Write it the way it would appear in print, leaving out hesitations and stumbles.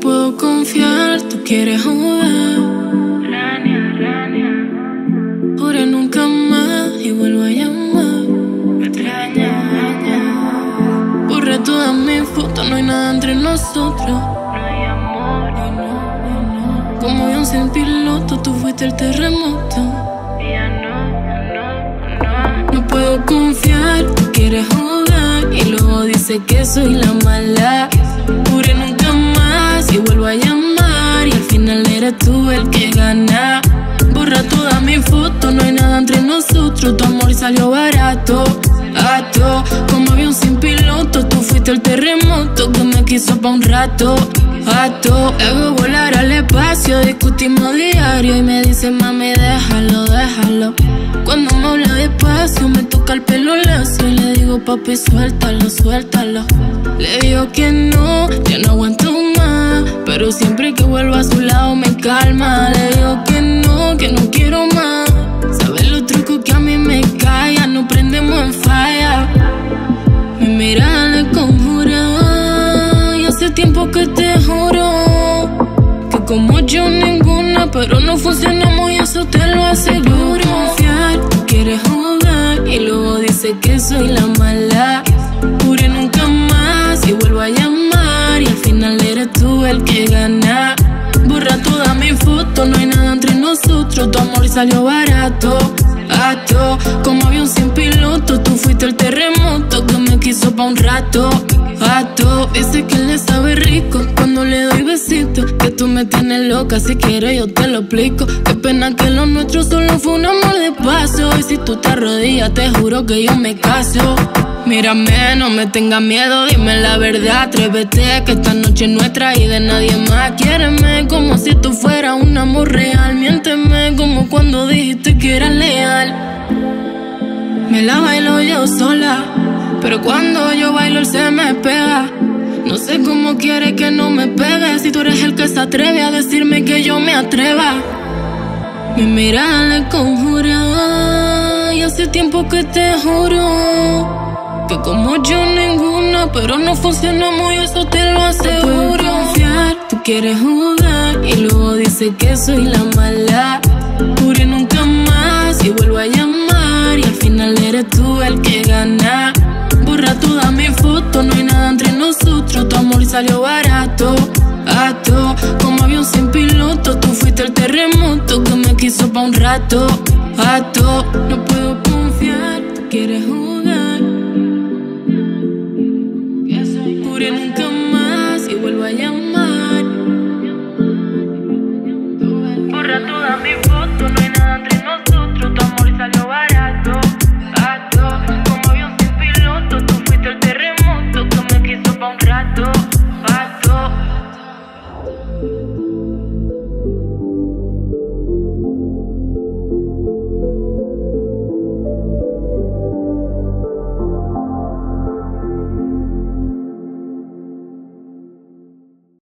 puedo confiar, tú quieres jugar. Juré nunca más y vuelvo a llamar. Me extraña. Borré todas mis fotos, no hay nada entre nosotros. No hay amor, no. Como avión sin piloto, tú fuiste el terremoto. Ya no. No puedo confiar, tú quieres jugar y luego dices que soy la mala. Juré nunca más y vuelvo a llamar y al final eres tú el que gana. Borra todas mis fotos, no hay nada entre nosotros. Tu amor salió barato, como avión sin piloto. Tú fuiste el terremoto que me quiso pa' un rato. Hago volar al espacio, discutimos diario y me dice mami déjalo. Cuando me habla despacio me toca el pelo lacio y le digo papi suéltalo. Le digo que no, ya no aguanto más, pero siempre que vuelvo a su lado me calma. Le digo que no quiero más. Sabes los trucos que a mí me callan, no prendemos en falla. Mi mirada le conjura y hace tiempo que te juro que como yo ninguna, pero no funcionamos y eso te lo aseguro. Confiar, tú quieres jugar y luego dices que soy la mala. Juré nunca más y vuelvo a llamar y al final eres tú el que gana. Borra todas mis fotos, no hay nada entre nosotros. Tu amor salió barato, como avión sin piloto. Tú fuiste el terremoto que me quiso pa' un rato. Dice que le sabe rico cuando le doy besitos, que tú me tienes loca, si quieres yo te lo explico. Qué pena que lo nuestro solo fue un amor de paso. Y si tú te arrodillas te juro que yo me caso. Mírame, no me tengas miedo, dime la verdad, atrévete, que esta noche es nuestra y de nadie más. Quiéreme como si tú fueras un amor real, miénteme como cuando dijiste que eras leal. Me la bailo yo sola, pero cuando yo bailo él se me pega. No sé cómo quiere que no me pegue, si tú eres el que se atreve a decirme que yo me atreva. Mi mirada le conjura y hace tiempo que te juro que como yo ninguna, pero no funcionamos y eso te lo aseguro. Puedo confiar, tú quieres jugar y luego dices que soy la mala. Juré nunca más y vuelvo a llamar y al final eres tú el que gana. Borra todas mis fotos, no hay nada entre nosotros. Tu amor salió barato, como avión sin piloto. Tú fuiste el terremoto que me quiso pa' un rato. No puedo confiar, tú quieres jugar